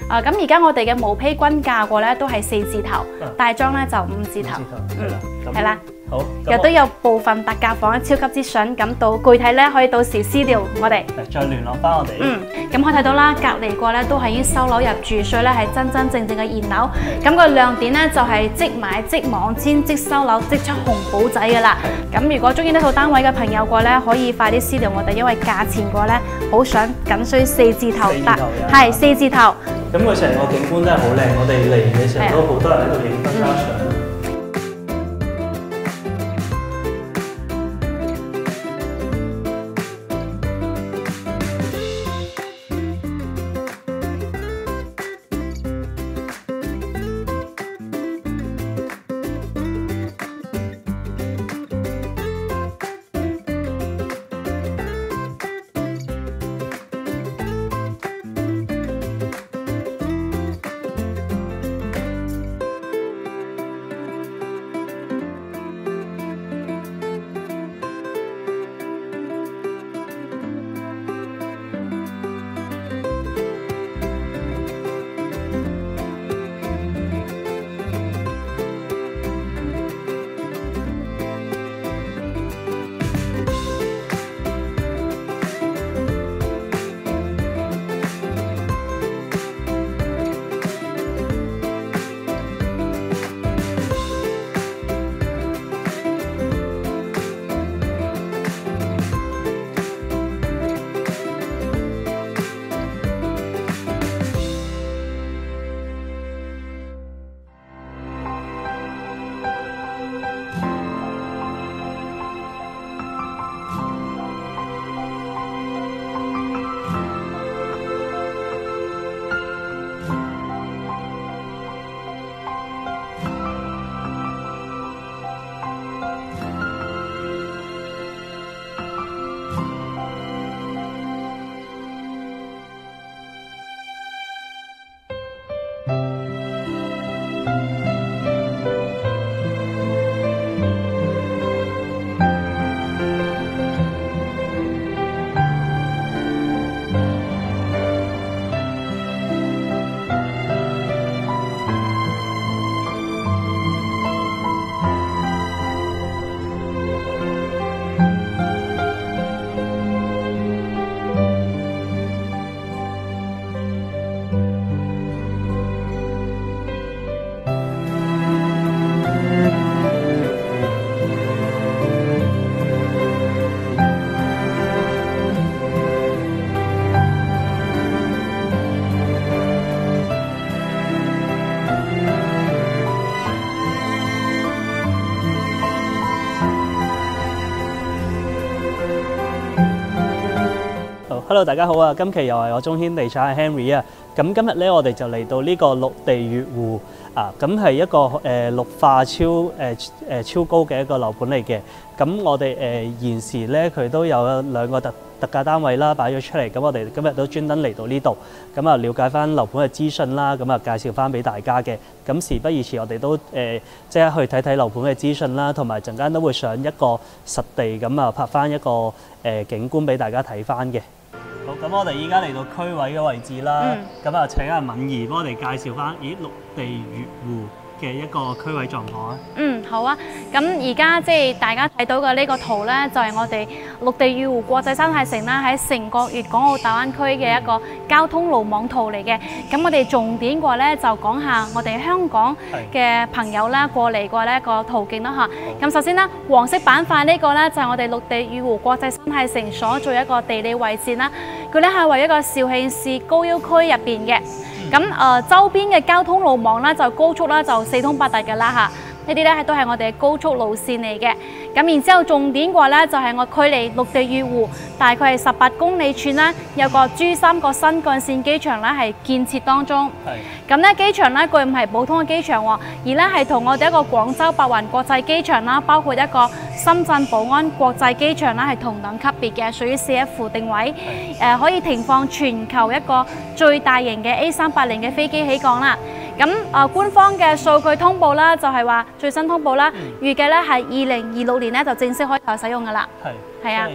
咁而家我哋嘅毛坯均價個咧都係4字頭，大裝咧就5字頭。係啦。 好， 亦都有部分特價房超級之筍，咁到具體咧可以到時私聊我哋， 再聯絡翻我哋。 咁可以睇到啦，隔離個咧都係已經收樓入住，所以咧係真真正正嘅現樓。咁個亮點咧就係即買即網簽即收樓即出紅簿仔噶啦。咁如果中意呢套單位嘅朋友個咧，可以快啲私聊我哋，因為價錢個咧好想緊需4字頭得，係4字頭。 咁佢成個景觀真係好靚，我哋嚟嘅時候都好多人喺度影婚紗相。Hello， 大家好啊！今期又係我中軒地產嘅 Henry 啊。咁今日咧，我哋就嚟到呢個綠地悅湖啊。咁係一個綠化超高嘅一個樓盤嚟嘅。咁我哋現時咧，佢都有2個特價單位啦，擺咗出嚟。咁我哋今日都專登嚟到呢度，咁啊了解翻樓盤嘅資訊啦，咁啊介紹翻俾大家嘅。咁事不宜遲，我哋都即刻去睇睇樓盤嘅資訊啦，同埋陣間都會上一個實地咁啊拍翻一個景觀俾大家睇翻嘅。好，咁我哋依家嚟到區位嘅位置啦，咁啊請阿敏儀幫我哋介紹翻，綠地悅湖嘅一個區位狀況啊。 好啊。咁而家即係大家睇到嘅呢個圖咧，就係我哋綠地悅湖國際生態城啦，喺成個粵港澳大灣區嘅一個交通路網圖嚟嘅。咁我哋重點過咧，就講下我哋香港嘅朋友啦過嚟過呢一個途徑啦嚇。咁首先啦，黃色板塊呢個咧就係我哋綠地悅湖國際生態城所做一個地理位置啦。佢咧係位於一個肇慶市高要區入邊嘅。咁周邊嘅交通路網咧就高速啦，就四通八達嘅啦嚇。呢啲咧都係我哋嘅高速路線嚟嘅。咁然之後重點嘅話咧，就係我距離綠地悅湖大概係18公里處啦，有個珠三角新幹線機場咧係建設當中。咁咧機場咧佢唔係普通嘅機場喎，而咧係同我哋一個廣州白雲國際機場啦，包括一個深圳寶安國際機場啦係同等級別嘅，屬於4F定位，可以停放全球一個最大型嘅 A380嘅飛機起降啦。咁官方嘅數據通報啦，就係話最新通報啦，預計咧係2026年咧就正式開頭使用噶啦。係啊。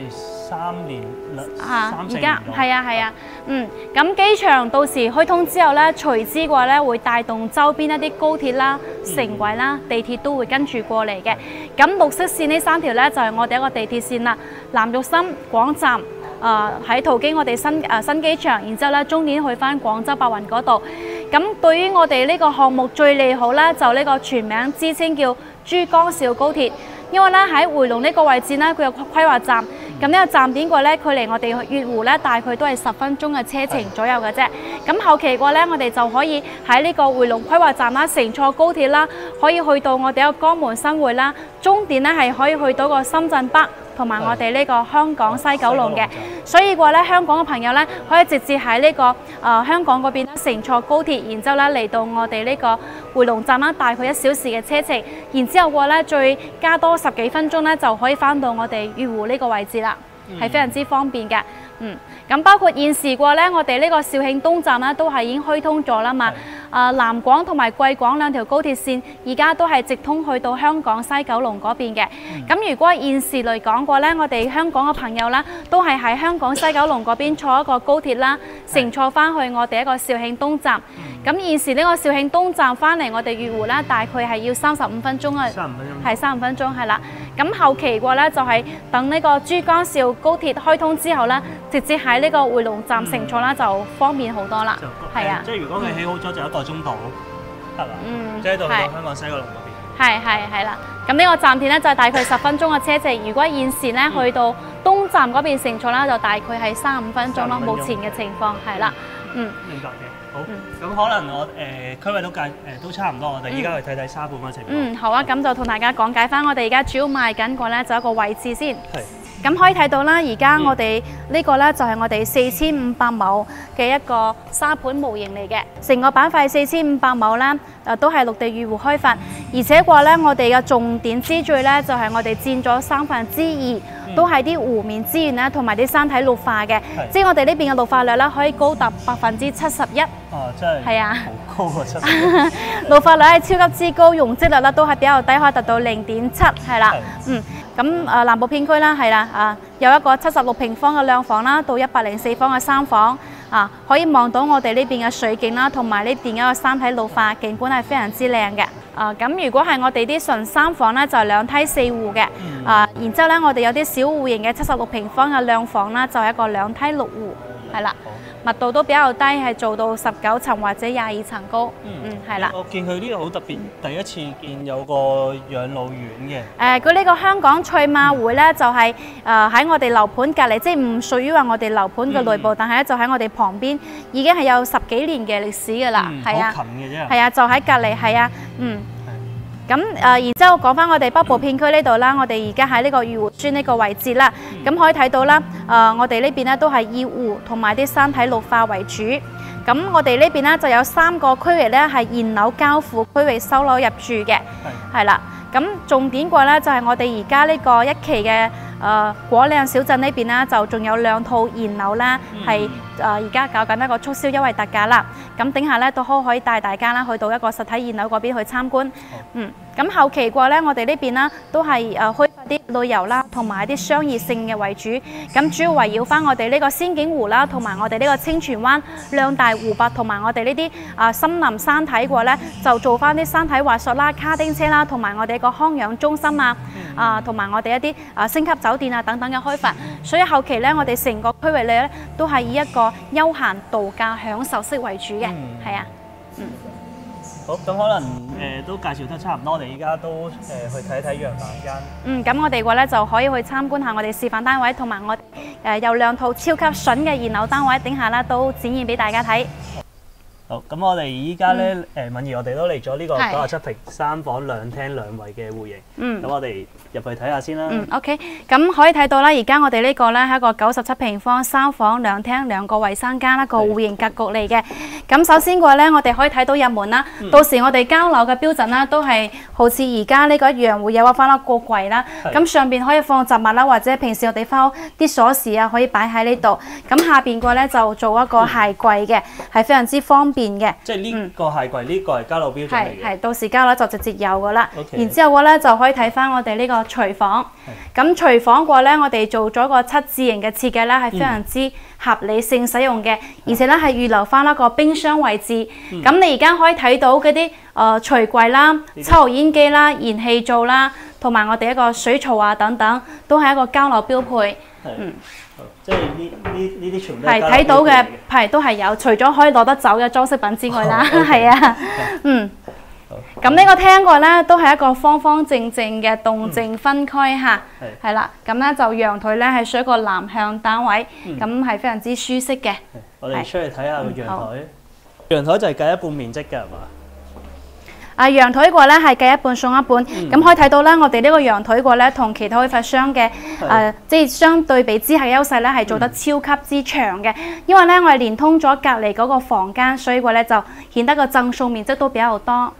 3年3、4 而家年係啊，咁機場到時開通之後咧，隨之嘅話咧會帶動周邊一啲高鐵啦、城軌啦、地鐵都會跟住過嚟嘅。咁綠色線呢3條咧就係我哋一個地鐵線啦，南玉心廣站。喺途經我哋新機場，然之後咧終點去翻廣州白雲嗰度。咁對於我哋呢個項目最利好咧，就呢個全名之稱叫珠江兆高鐵，因為咧喺回龍呢個位置咧，佢有規劃站。咁呢個站點過咧，距離我哋粵湖咧大概都係10分鐘嘅車程左右嘅啫。咁後期過咧，我哋就可以喺呢個回龍規劃站啦，乘坐高鐵啦，可以去到我哋一個江門新會啦，終點咧係可以去到個深圳北。同埋我哋呢個香港西九龍嘅，所以話咧香港嘅朋友咧可以直接喺呢個香港嗰邊乘坐高鐵，然之後咧嚟到我哋呢個回龍站啦，大概1小時嘅車程，然之後嘅話咧再加多10幾分鐘咧就可以翻到我哋粵湖呢個位置啦，係非常之方便嘅。咁包括現時嘅話咧，我哋呢個肇慶東站咧都係已經開通咗啦嘛。南廣同埋貴廣2條高鐵線，而家都係直通去到香港西九龍嗰邊嘅。咁如果現時嚟講嘅話咧，我哋香港嘅朋友啦，都係喺香港西九龍嗰邊坐一個高鐵啦，乘坐翻去我哋一個肇慶東站。咁現時呢個肇慶東站翻嚟我哋粵湖咧，大概係要35分鐘啊，係35分鐘係啦。咁後期嘅話咧，就係等呢個珠江兆高鐵開通之後咧，直接喺呢個回龍站乘坐啦，就方便好多啦。係啊， 即係如果佢起好咗就1個鐘度，係嘛？即係到香港西九龍嗰邊。 係啦。咁呢個站點咧就係大概10分鐘嘅車程。如果現時咧去到東站嗰邊乘坐啦，就大概係35分鐘咯。目前嘅情況係啦。 明白嘅。好，咁可能我區位都差唔多，我哋依家去睇睇沙盤嘅情況。 好啊，咁就同大家講解翻我哋而家主要賣緊個咧就一個位置先。 係。 咁可以睇到啦，而家我哋呢個咧就係我哋4500畝嘅一個沙盤模型嚟嘅，成個板塊4500畝啦，都係綠地粵湖開發，而且話咧我哋嘅重點之最咧就係我哋佔咗2/3，都係啲湖面資源咧同埋啲山體綠化嘅，即係我哋呢邊嘅綠化率咧可以高達71%。 真係係啊， 好高啊71%。 綠化率係超級之高，容積率咧都係比較低，可以達到0.7，係啦，咁南部片區啦，係啦，有一個76平方嘅兩房啦，到104方嘅3房，可以望到我哋呢邊嘅水景啦，同埋呢邊嘅山體綠化景觀係非常之靚嘅。咁如果係我哋啲純3房咧，就係2梯4戶嘅，然之後咧我哋有啲小戶型嘅76平方嘅兩房啦，就係一個2梯6戶，係啦。密度都比較低，係做到19層或者22層高。係啦。 我見佢呢度好特別，第一次見有個養老院嘅。 佢呢個香港賽馬會咧，就係喺我哋樓盤隔離，即係唔屬於話我哋樓盤嘅內部，但係咧就喺我哋旁邊，已經係有10幾年嘅歷史㗎啦。係啊， 好近嘅啫。係啊，就喺隔離，係啊，咁然之後講翻我哋北部片區呢度啦，我哋而家喺呢個漁湖村呢個位置啦，咁可以睇到啦，我哋呢邊咧都係以湖同埋啲山體綠化為主。咁我哋呢邊咧就有3個區域咧係現樓交付區域收樓入住嘅，係啦。咁重點嘅話咧就係我哋而家呢個1期嘅果嶺小鎮呢邊啦，就仲有2套現樓啦，係而家搞緊一個促銷優惠特價啦。咁等下咧都可以帶大家啦去到一個實體現樓嗰邊去參觀。咁後期嘅話咧，我哋呢邊啦都係開發啲旅遊啦，同埋啲商業性嘅為主。咁主要圍繞翻我哋呢個仙境湖啦，同埋我哋呢個清泉灣兩大湖泊，同埋我哋呢啲森林山體嘅話咧，就做翻啲山體滑索啦、卡丁車啦，同埋我哋個康養中心啊，同埋我哋一啲星級酒店啊等等嘅開發。所以後期咧，我哋成個區域咧都係以一個休閒度假享受式為主嘅，係啊。 好，咁可能都介紹得差唔多，我哋依家都去睇一睇樣板間。 咁我哋嘅話咧就可以去參觀下我哋示範單位，同埋我有2套超級筍嘅現樓單位，等下啦都展現俾大家睇。 好，咁我哋依家咧敏儀，我哋都嚟咗呢個97平3房2廳2衛嘅戶型。咁我哋入去睇下先啦。 OK， 咁可以睇到啦，而家我哋呢個咧係一個97平方3房2廳2個衞生間一個戶型格局嚟嘅。咁首先嘅話咧，我哋可以睇到入門啦。到時我哋交樓嘅標準啦，都係好似而家呢個一樣，會有翻一個櫃啦。咁上邊可以放雜物啦，或者平時我哋翻屋啲鎖匙啊，可以擺喺呢度。咁下邊嘅話咧就做一個鞋櫃嘅，係非常之方便。 便嘅。 即係呢個鞋櫃，呢個係交樓標準嚟嘅。 係，到時交樓就直接有噶啦。 OK 然之後嘅咧就可以睇翻我哋呢個廚房。咁廚房嘅話咧，我哋做咗個7字形嘅設計咧，係非常之合理性使用嘅，而且咧係預留翻一個冰箱位置。咁你而家可以睇到嗰啲櫥櫃啦、抽油煙機啦、燃氣灶啦，同埋我哋一個水槽啊等等，都係一個交樓標配。 即係呢啲全部都係睇到嘅，係都係有，除咗可以攞得走嘅裝飾品之外啦，係啊，咁呢個廳嘅咧都係一個方方正正嘅動靜分區嚇，係啦，咁咧就陽台咧係屬於一個南向單位，咁係非常之舒適嘅。 我哋出去睇下個陽台，陽台就係計一半面積嘅係嘛？ 陽台呢個咧係計一半送一半，咁可以睇到咧，我哋呢個陽台個咧同其他開發商嘅即係相對比之下嘅優勢咧係做得超級之長嘅，因為咧我哋連通咗隔離嗰個房間，所以個咧就顯得個贈送面積都比較多。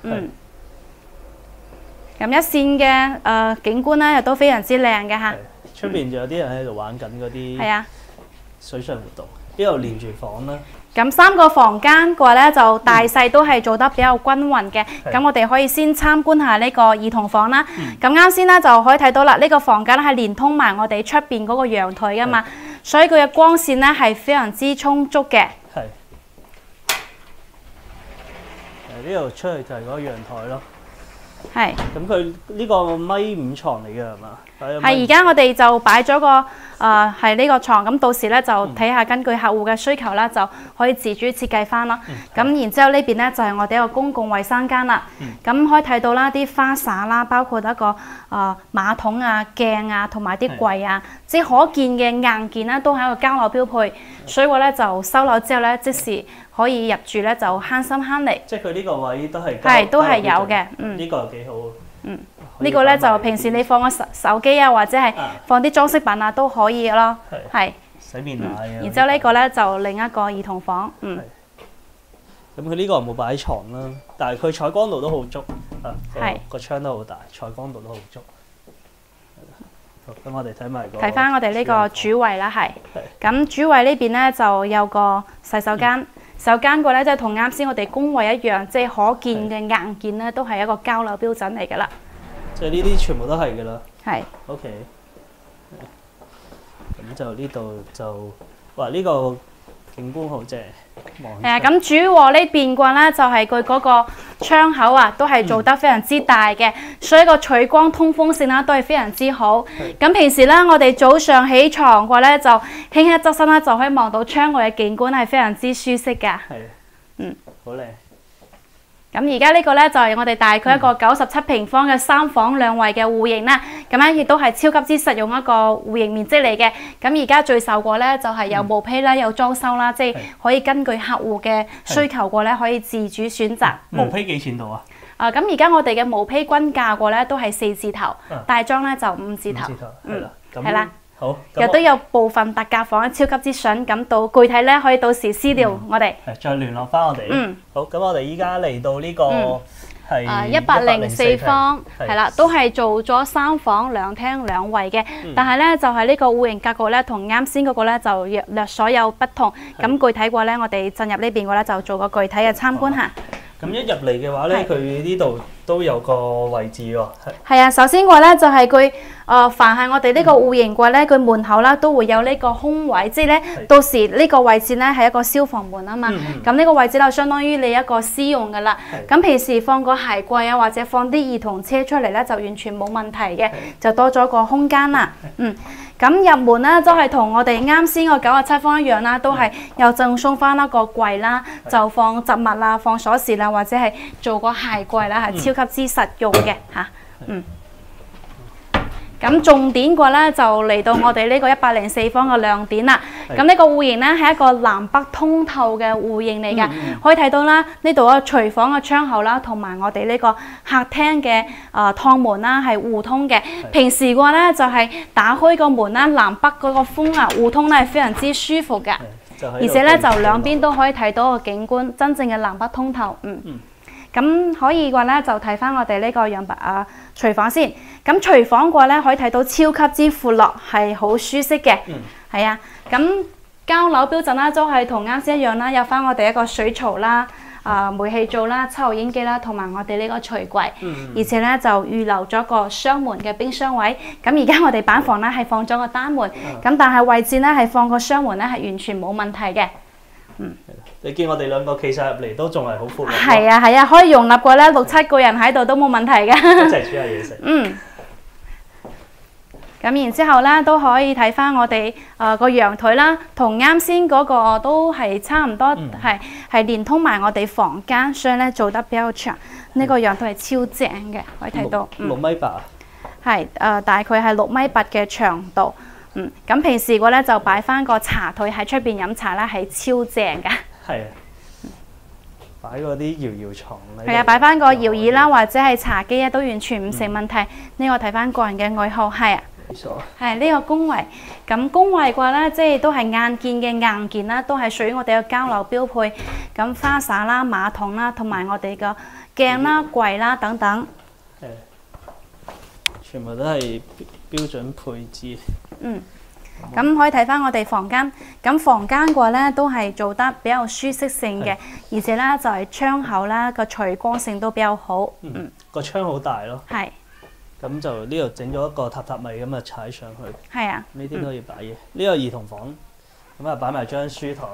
咁一線嘅景觀咧亦都非常之靚嘅嚇。 出邊仲有啲人喺度玩緊嗰啲水上活動，呢度連住房啦。 咁3個房間嘅話咧，就大細都係做得比較均勻嘅。咁我哋可以先參觀下呢個兒童房啦。咁啱先咧就可以睇到啦，呢個房間咧係連通埋我哋出邊嗰個陽台噶嘛，所以佢嘅光線咧係非常之充足嘅。 係。呢度出去就係嗰個陽台咯。 係。 咁佢呢個1.5米床嚟嘅係嘛？ 係，而家我哋就擺咗個係呢個床，咁到時咧就睇下根據客戶嘅需求啦，就可以自主設計翻啦。咁然之後呢邊咧就係我哋一個公共衛生間啦。咁可以睇到啦，啲花灑啦，包括一個馬桶啊、鏡啊，同埋啲櫃啊，即係可見嘅硬件咧都係一個交樓標配。所以我咧就收樓之後咧，即時可以入住咧就慳心慳力。 即係佢呢個位都係都係有嘅。 呢個又幾好。 呢個咧就平時你放個手機啊，或者係放啲裝飾品啊都可以咯。係。 洗面奶啊。 然之後呢個咧就另一個兒童房。 咁佢呢個冇擺床啦，但係佢採光度都好足。個窗都好大，採光度都好足。好，咁我哋睇埋睇翻我哋呢個主衛啦，係。咁主衛呢邊咧就有個洗手間。洗手間個咧即係同啱先我哋工位一樣，即係可見嘅硬件咧都係一個交樓標準嚟㗎啦。 即係呢啲全部都係㗎啦。係。OK。咁就呢度就哇呢個景觀好正。 咁主卧呢邊嘅話咧，就係佢嗰個窗口啊，都係做得非常之大嘅，所以個採光通風性啦都係非常之好。咁平時咧，我哋早上起床嘅話咧，就輕輕側身啦，就可以望到窗外嘅景觀，係非常之舒適㗎。 好靚。 咁而家呢個咧就係我哋大概一個97平方嘅3房2衛嘅戶型啦，咁咧亦都係超級之實用一個戶型面積嚟嘅。咁而家最受過咧就係有毛坯啦，有裝修啦，即係可以根據客戶嘅需求過咧，可以自主選擇。 毛坯幾錢度啊？ 咁而家我哋嘅毛坯均價過咧都係4字頭，大裝咧就5字頭。係啦。 好， 亦都有部分特價房超級之筍，咁到具體咧可以到時私聊我哋。 再聯絡翻我哋。好，咁我哋依家嚟到呢個係 104方，係啦，都係做咗3房2廳2衛嘅，但係咧就係呢個戶型格局咧同啱先嗰個咧就略所有不同。咁具體嘅話咧，我哋進入呢邊嘅咧就做個具體嘅參觀下。 咁一入嚟嘅話咧，佢呢度都有個位置喎。 係啊，首先嘅話咧就係佢凡係我哋呢個戶型嘅話咧，佢門口啦都會有呢個空位，即係咧到時呢個位置咧係一個消防門啊嘛。咁呢個位置就相當於你一個私用㗎啦。咁平時放個鞋櫃啊，或者放啲兒童車出嚟咧，就完全冇問題嘅，就多咗個空間啦。咁入門咧都係同我哋啱先個97方一樣啦，都係又贈送翻一個櫃啦，就放雜物啦、放鎖匙啦，或者係做個鞋櫃啦，係超級之實用嘅嚇。咁重點嘅話咧，就嚟到我哋呢個104方嘅亮點啦。咁呢個戶型咧係一個南北通透嘅戶型嚟㗎，可以睇到啦，呢度個廚房嘅窗口啦，同埋我哋呢個客廳嘅趟門啦係互通嘅。平時嘅話咧就係打開個門啦，南北嗰個風啊互通咧係非常之舒服㗎，而且咧就兩邊都可以睇到個景觀，真正嘅南北通透。咁可以嘅話咧，就睇翻我哋呢個廚房先。咁廚房嘅話咧，可以睇到超級之闊落，係好舒適嘅。係啊，咁交樓標準啦，都係同啱先一樣啦，有翻我哋一個水槽啦， 煤氣灶啦、抽油煙機啦，同埋我哋呢個櫥櫃，而且咧就預留咗個雙門嘅冰箱位。咁而家我哋板房咧係放咗個單門，咁但係位置咧係放個雙門咧係完全冇問題嘅。 你見我哋兩個企晒入嚟都仲係好闊落。 係啊係啊，可以容納過咧6、7個人喺度都冇問題嘅。 一齊煮下嘢食。 咁然之後咧都可以睇翻我哋個陽台啦，同啱先嗰個都係差唔多，係連通埋我哋房間，所以咧做得比較長。呢個陽台係超正嘅，可以睇到。 6米八。 係大概係6米8嘅長度。咁平時個咧就擺翻個茶台喺出邊飲茶啦，係超正㗎。係啊。 擺嗰啲搖搖床咧。 係啊，擺翻個搖椅啦，或者係茶几啊，都完全唔成問題。呢個睇翻個人嘅愛好，係啊。係呢個工位，咁工位嘅話咧，即係都係硬件嘅硬件啦，都係屬於我哋嘅交樓標配。咁花灑啦、馬桶啦，同埋我哋嘅鏡啦、櫃啦等等， 全部都係標準配置。 咁可以睇翻我哋房間，咁房間嘅話咧都係做得比較舒適性嘅，而且咧就係窗口啦個採光性都比較好。 個窗好大咯。係。咁就呢度整咗一個榻榻米咁啊，踩上去。係啊。呢啲都可以擺嘢。呢個兒童房，咁啊擺埋張書台。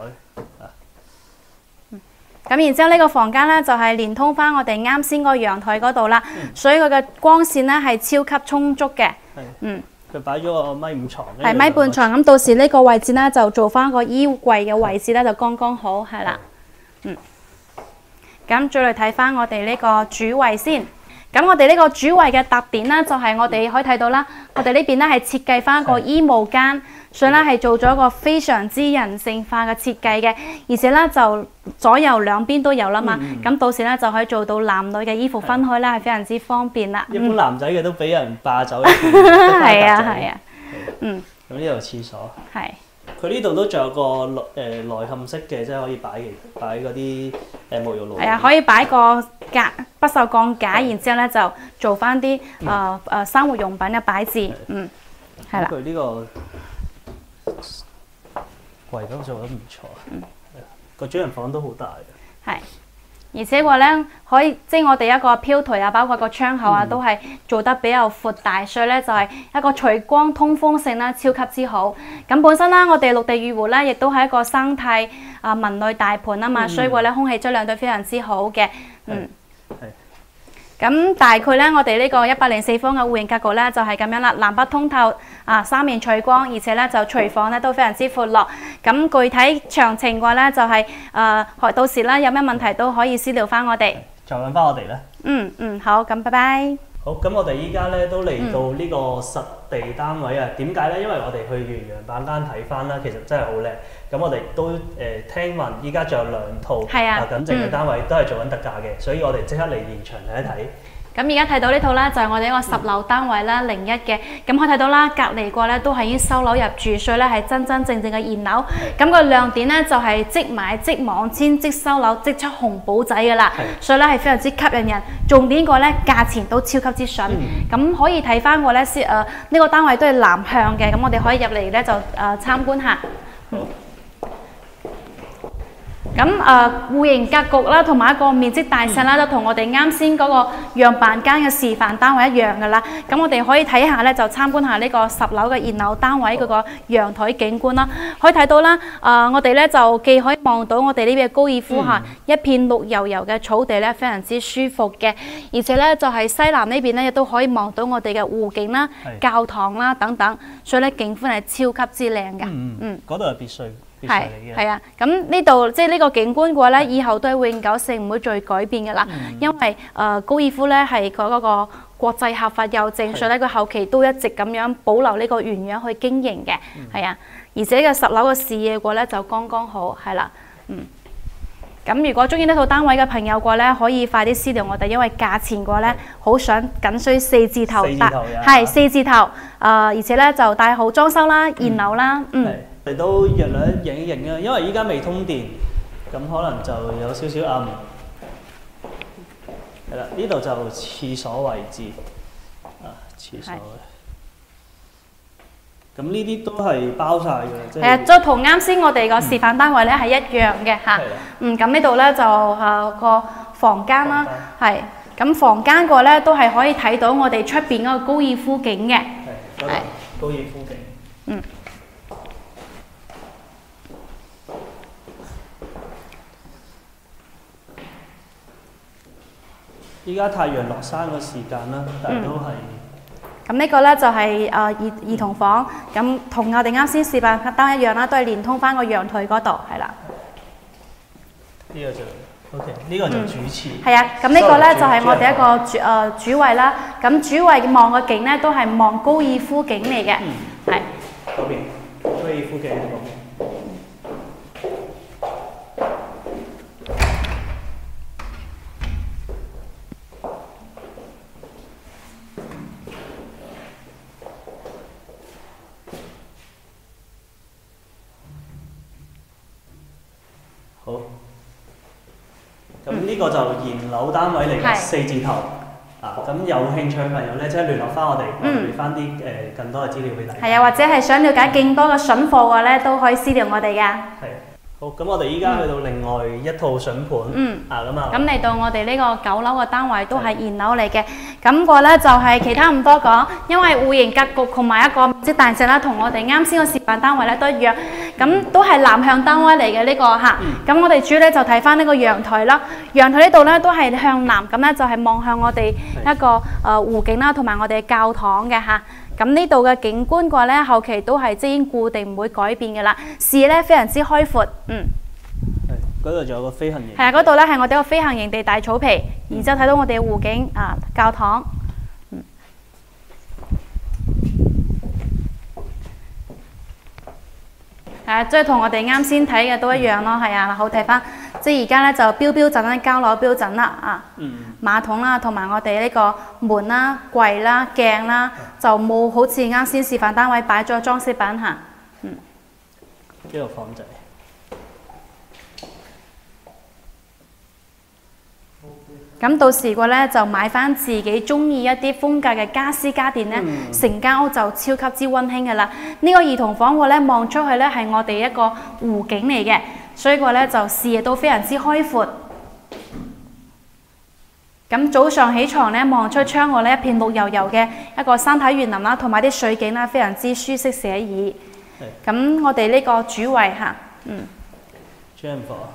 咁然之後呢個房間咧就係連通翻我哋啱先個陽台嗰度啦，所以佢嘅光線咧係超級充足嘅。 佢擺咗個米5床。 係米半床，咁到時呢個位置咧就做翻個衣櫃嘅位置咧就剛剛好，係啦。咁再嚟睇翻我哋呢個主位先。咁我哋呢個主位嘅特點咧，就係我哋可以睇到啦。我哋呢邊咧係設計翻個衣帽間，所以咧係做咗一個非常之人性化嘅設計嘅，而且咧就左右兩邊都有啦嘛。咁到時咧就可以做到男女嘅衣服分開啦，係非常之方便啦。 一般男仔嘅都俾人霸走。 係啊係啊。 咁呢度廁所。係。佢呢度都仲有個內嵌式嘅，即係可以擺嗰啲沐浴露。係啊， 可以擺個不鏽鋼架，然之後咧就做翻啲生活用品嘅擺置。係啦。佢呢個櫃都做得唔錯。個主人房都好大嘅。係。 而且話咧，可以即係我哋一個飄台啊，包括個窗口啊，都係做得比較闊大，所以咧就係一個採光通風性啦，超級之好。咁本身啦，我哋綠地御湖咧，亦都係一個生態文類大盤啊嘛，所以話咧空氣質量都非常之好嘅。咁大概咧，我哋呢個104方嘅戶型格局咧就係咁樣啦，南北通透3面採光，而且咧就廚房咧都非常之闊落。咁具體詳情嘅話咧就係到時啦有咩問題都可以私聊翻我哋。 就揾翻我哋咧。 好，咁拜拜。 好，咁我哋依家咧都嚟到呢個實地單位啊。點解咧？因為我哋去完樣板間睇翻啦，其實真係好靚。咁我哋都聽聞依家仲有2套緊剩嘅單位都係做緊特價嘅，所以我哋即刻嚟現場睇一睇。 咁而家睇到呢套啦，就係我哋一個10樓單位啦，01嘅。咁可以睇到啦，隔離個咧都係已經收樓入住，所以咧係真真正正嘅現樓。咁個亮點咧就係即買即網簽即收樓即出紅簿仔㗎啦，所以咧係非常之吸引人。重點個咧價錢都超級之筍。咁可以睇翻個咧呢個單位都係南向嘅，咁我哋可以入嚟咧就參觀下。咁戶型格局啦，同埋一個面積大細啦，都同我哋啱先嗰個樣板間嘅示範單位一樣噶啦。咁我哋可以睇下咧，就參觀下呢個10樓嘅現樓單位嗰個陽台景觀啦。可以睇到啦，我哋咧就既可以望到我哋呢邊嘅高爾夫下一片綠油油嘅草地咧，非常之舒服嘅。而且咧就係西南呢邊咧，亦都可以望到我哋嘅湖景啦、教堂啦等等，所以咧景觀係超級之靚㗎。 嗰度係別墅。 係啊，咁呢度即係呢個景觀嘅話咧，以後都係永久性唔會再改變嘅啦。因為高爾夫咧係佢嗰個國際合法認證，所以咧佢後期都一直咁樣保留呢個原樣去經營嘅。係啊，而且嘅10樓嘅視野嘅話咧就剛剛好，係啦。咁如果中意呢套單位嘅朋友嘅話咧，可以快啲私聊我哋，因為價錢嘅話咧，好想緊需4字頭，係4字頭。而且咧就帶好裝修啦、現樓啦， 我哋都約兩影一影啊，因為依家未通電，咁可能就有少少暗。係啦，呢度就廁所位置，廁所。 咁呢啲都係包晒嘅，即係啊，就同啱先我哋個示範單位咧係一樣嘅嚇。咁呢度咧就個房間啦，係。咁房間個咧都係可以睇到我哋出邊嗰個高爾夫景嘅。 係高爾夫景。依家太陽落山個時間啦，但係都係。 咁呢個咧就係兒童房，咁同我哋啱先示範單一樣啦，都係連通翻個陽台嗰度，係啦。 呢個就 OK， 呢個就主廁。 係啊，咁呢個咧就係我哋一個主位啦。咁主位望個景咧都係望高爾夫景嚟嘅，係。 嗰邊高爾夫景嗰邊。好，咁呢個就現樓單位嚟嘅4字頭，咁有興趣嘅朋友咧，即係聯絡翻我哋，我哋俾翻啲更多嘅資料俾大家。 係啊，或者係想了解更多嘅筍貨嘅咧，都可以私聊我哋㗎。係。 好，咁我哋依家去到另外一套筍盤， 咁嚟到我哋呢個9樓嘅單位都係現樓嚟嘅，咁個咧就係其他唔多講，因為戶型格局同埋一個面積大細啦，同我哋啱先個示範單位咧都一樣，咁都係南向單位嚟嘅呢個嚇。咁我哋主要咧就睇翻呢個陽台啦，陽台呢度咧都係向南，咁咧就係望向我哋一個湖景啦，同埋我哋教堂嘅嚇。咁呢度嘅景觀嘅話咧，後期都係即已經固定，唔會改變嘅啦。視野咧非常之開闊， 係嗰度仲有個飛行營。 係啊，嗰度咧係我哋個飛行營地大草皮，然之後睇到我哋嘅湖景教堂。係啊，即係同我哋啱先睇嘅都一樣咯，係啊，好睇翻。即係而家咧就標準啦，交樓標準啦馬桶啦，同埋我哋呢個門啦、櫃啦、鏡啦，就冇好似啱先示範單位擺咗裝飾品嚇。 呢個房仔。 咁到時個咧就買翻自己中意一啲風格嘅家私家電咧，成間屋就超級之溫馨嘅啦。呢個兒童房個咧望出去咧係我哋一個湖景嚟嘅，所以個咧就視野都非常之開闊。咁早上起床咧望出窗外咧一片綠油油嘅一個山體園林啦，同埋啲水景啦，非常之舒適寫意。咁我哋呢個主位嚇， 主人房。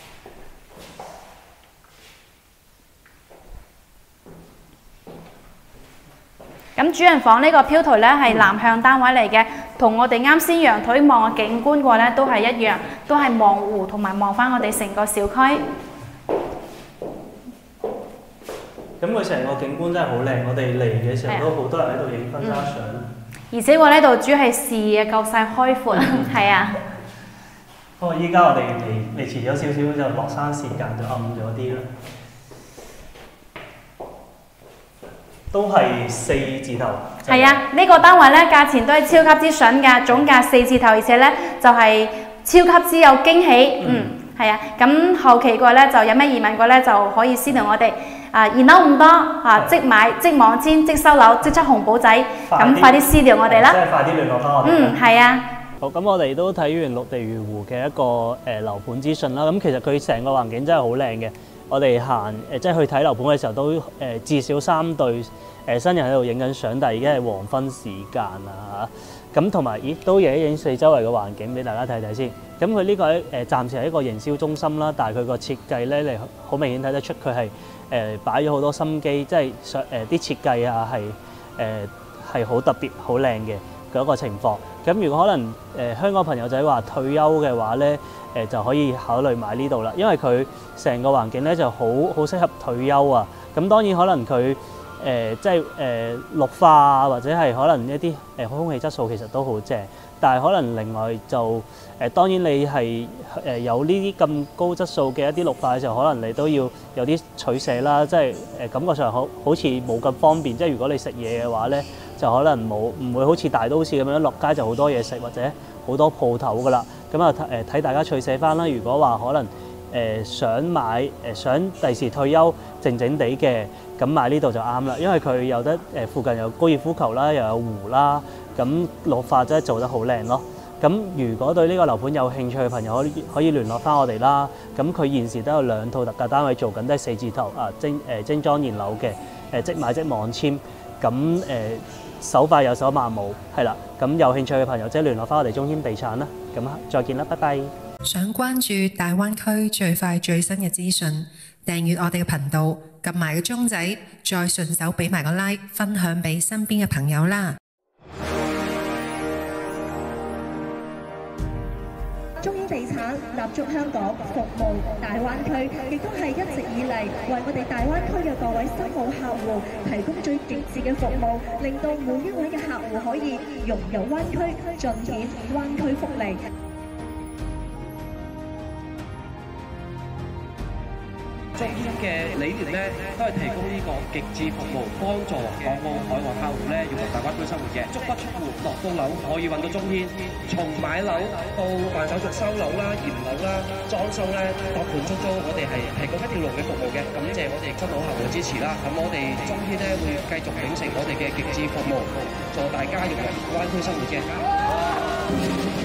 咁主人房呢個飄台咧係南向單位嚟嘅，同我哋啱先陽台望嘅景觀個咧都係一樣，都係望湖同埋望翻我哋成個小區。 咁佢成個景觀真係好靚，我哋嚟嘅時候都好多人喺度影婚紗相。 而且我呢度主要係視野夠晒開闊，係啊。 不過依家我哋嚟遲咗少少，就落山時間就暗咗啲啦。都係4字頭。 係啊，呢個單位咧價錢都係超級之筍㗎，總價4字頭，而且咧就係超級之有驚喜。係啊，咁後期個咧就有咩疑問個咧就可以私聊我哋。現樓唔多即買即網簽即收樓即出紅簿仔，咁快啲私聊我哋啦。 即係快啲聯絡翻我哋。 係啊。 好，咁我哋都睇完綠地魚湖嘅一個樓盤資訊啦。咁其實佢成個環境真係好靚嘅。我哋行即係去睇樓盤嘅時候都至少3對新人喺度影緊相，但係已經係黃昏時間啦嚇。咁同埋都影一影四周圍嘅環境俾大家睇睇先。咁佢呢個暫時係一個營銷中心啦，但係佢個設計咧，你好明顯睇得出佢係擺咗好多心機，即係啲設計啊係好特別、好靚嘅嗰一個情況。咁如果可能香港朋友仔話退休嘅話咧，就可以考慮買呢度啦，因為佢成個環境咧就好適合退休啊。咁當然可能佢即係綠化啊，或者係可能一啲空氣質素其實都好正，但係可能另外就當然你係有呢啲咁高質素嘅一啲綠化嘅時候，可能你都要有啲取捨啦，即係感覺上好似冇咁方便。即係如果你食嘢嘅話咧，就可能唔會好似大都市咁樣落街就好多嘢食或者好多鋪頭噶啦。咁啊睇大家取捨翻啦。如果話可能想買想第時退休靜靜地嘅，咁買呢度就啱啦，因為佢有得附近有高爾夫球啦，又有湖啦，咁綠化真係做得好靚咯。咁如果對呢個樓盤有興趣嘅朋友，可以聯絡翻我哋啦。咁佢現時都有2套特價單位做緊，都係4字頭精裝現樓嘅，即買即網簽。咁手快有手慢冇，係啦。咁有興趣嘅朋友即係聯絡翻我哋中軒地產啦。咁再見啦，拜拜。 想關注大灣區最快最新嘅資訊，訂閱我哋嘅頻道，撳埋個鐘仔，再順手俾埋個 like， 分享俾身邊嘅朋友啦。 中軒地產立足香港，服務大灣區，亦都係一直以嚟為我哋大灣區嘅各位新老客戶提供最極致嘅服務，令到每一位嘅客戶可以融入灣區，盡顯灣區福利。 中軒嘅理念咧，都係提供呢個極致服務，幫助港澳海外客戶咧融入大灣區生活嘅，足不出戶落到樓可以揾到中軒，從買樓到辦手續收樓啦、驗樓啦、裝修咧、搭盤出租，我哋係提供一條龍嘅服務嘅。感謝我哋新老客戶嘅支持啦。咁我哋中軒咧會繼續秉承我哋嘅極致服務，助大家融入灣區生活嘅。